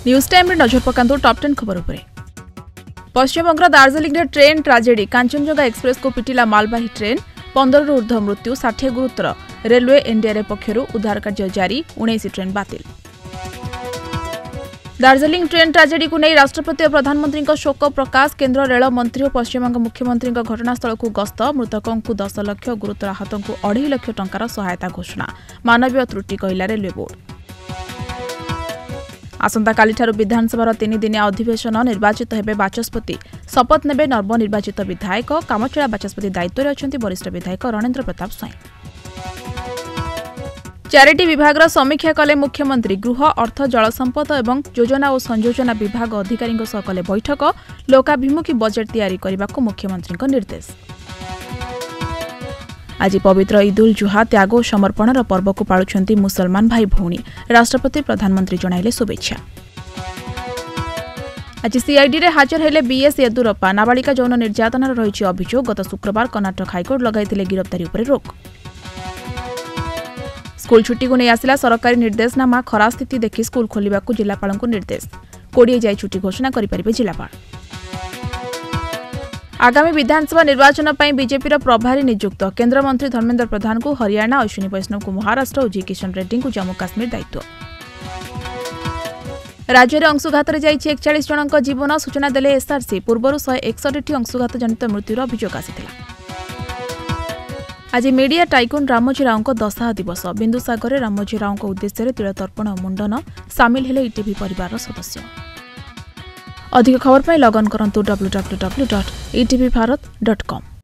News time नजर पकांतु top 10 खबर उपरे। पश्चिमबंग दार्जिलिंग रे ट्रेन ट्राजेडी कांचनजंगा एक्सप्रेस को पिटिला मालवाही ट्रेन 15 रु ऊर्ध्व मृत्यु 60 गुरुतर रेलवे एनडीआरएफ पक्षरु उद्धार कार्य जारी 19 ट्रेन बातिल। दार्जिलिंग ट्रेन ट्राजेडी को नहीं राष्ट्रपति और प्रधानमंत्री शोक प्रकाश केन्द्र रेल मंत्री और पश्चिमबंग मुख्यमंत्री घटनास्थल को गस्त मृतकों को 10 लाख गुरुतर आहत को 2.5 लाख टंकार सहायता घोषणा मानवीय त्रुटि कहला रेलवे बोर्ड। आसंता कालीठारु विधानसभा 3 दिनिया अधिवेशन निर्वाचित हेबे बाचस्पति शपथ नेबे नवनिर्वाचित विधायक कामचला बाचस्पति दायित्व रे अछंती वरिष्ठ विधायक नरेंद्र प्रताप स्वयं। चैरिटी विभाग समीक्षा कले मुख्यमंत्री गृह अर्थ जल संपद एवं योजना और संयोजना विभाग अधिकारी सह कले बैठक लोकाभिमुखी बजेट तैयारी करने को मुख्यमंत्री निर्देश। आज पवित्र ईद उल जुहा त्याग और समर्पणर पर्व को पालुछंती मुसलमान भाई भौणी राष्ट्रपति प्रधानमंत्री जणाइले शुभेच्छा। आज सीआईडी रे हाजर हेले बीएस येदुरप्पा नाबालिका यौन निर्यातनार रही अभियोग गत शुक्रवार कर्नाटक हाइकोर्ट लगाइथिले गिरफ्तारी उपरे रोक। स्कूल छुट्टी को नहीं आसिला सरकारी निर्देशनामा खरा स्थिति देखि स्कूल खोलिबा को जिलापाल को निर्देश 20 जाय छुट्टी घोषणा करि परिबे जिलापाल। आगामी विधानसभा निर्वाचन पर बीजेपी प्रभारी नियुक्त केंद्र मंत्री धर्मेंद्र प्रधान को हरियाणा अश्विनी वैष्णव को महाराष्ट्र और जी किशन रेड्डी को जम्मू काश्मीर दायित्व। राज्य में अंशुघात 41 जनक जीवन सूचना देले एसआरसी पूर्व 161 अंशुघात जनित मृत्युर अभियोग आसिथिला। आज मीडिया टाइकुन रामोजी राव दशा दिवस बिंदुसागर रामोजी राव उद्देश्य तिल तर्पण और मुंडन सामिल हेले ईटीवी परिवार सदस्य। अधिक खबर पर लगन करंतु www.etvbharat.com।